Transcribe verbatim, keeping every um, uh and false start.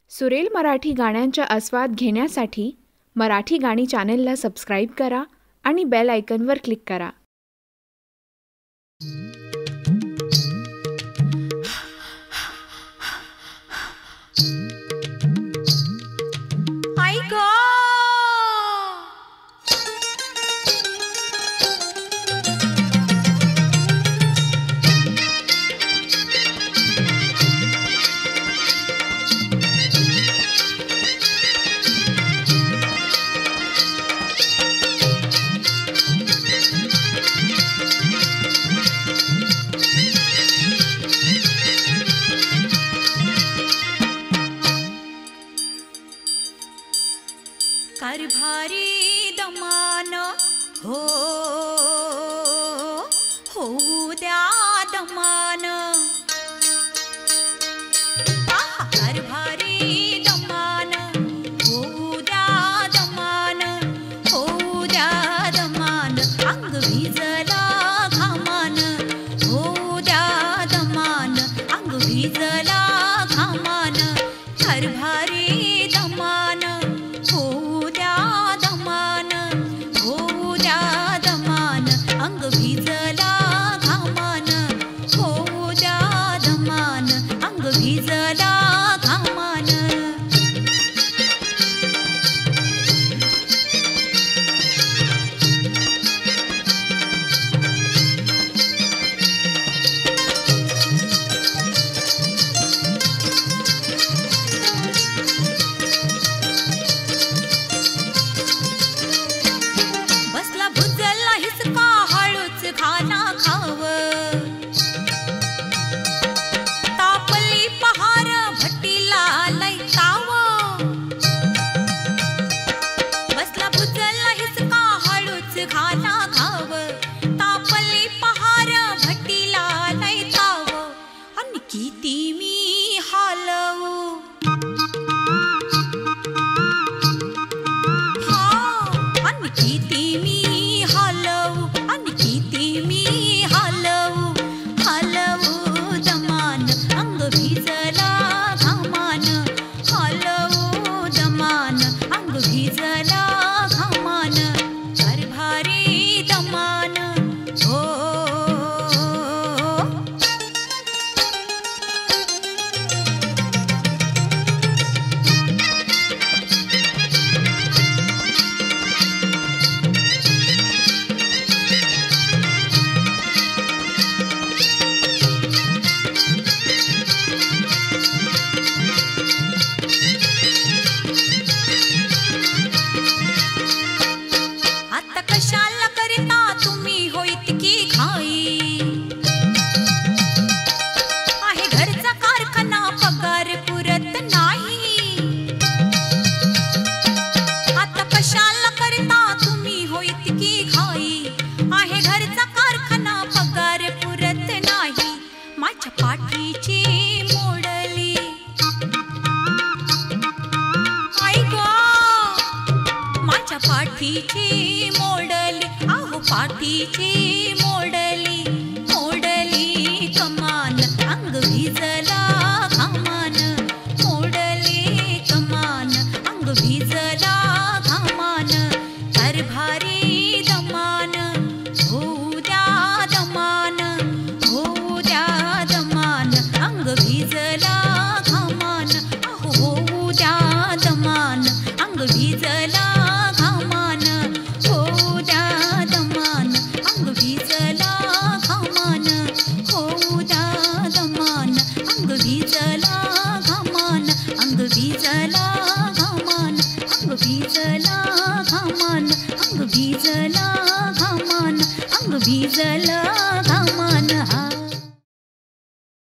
सुरेल मराठी गाण्यांचा आस्वाद घेण्यासाठी मराठी गाणी चॅनेलला सबस्क्राईब करा आणि बेल आयकॉनवर क्लिक करा. कारभारी दमान हो होऊ द्या दमान, कारभारी दमान होऊ द्या दमान, होऊ द्या दमान, अंग भिजला घामान, होऊ द्या दमान, अंग भिजला घामान, कारभारी दमान होऊ द्या दमान, होऊ द्या दमान, अंग भिजला घामान, होऊ द्या दमान, अंग भिजला घामान. बसला भुजला हिसका हळूच खाना खाव, तापली पहार भट्टीला लय ताव. बसला भुजला हिसका हळूच खाना खाव, तापली पहार भट्टीला लय ताव. आणि किती मी हालवू आणि किती मी हालवू, आणि किती मी हालवू, हालवू दमान, अंग भिजला घामान, हालवू दमान, अंग भिजला घामान, कारभारी दमान हो. आता कशाला करिता तुम्ही हो इतकी घाई, आहे घरचा कारखाना पगार पुरत नाही. आता कशाला करिता तुम्ही हो इतकी घाई, आहे घरचा कारखाना पगार पुरत नाही. माझ्या पाठीची मोडली आई गं, माझ्या पाठीची मोडली, आहो पाठीची मोडली, मोडली कमान, अंग भिजला घामान, मोडली कमान, अंग भिजला घामान, कारभारी दमान होऊ द्या दमान, होऊ द्या दमान, अंग भिजला घामान, आहो होऊ द्या दमान, अंग भिजला घामान, होऊ द्या दमान, अंग भिजला घामान, होऊ द्या दमान, अंग भिजला घामान, अंग भिजला घामान, अंग भिजला घामान, अंग भिजला घामान, अंग भिजला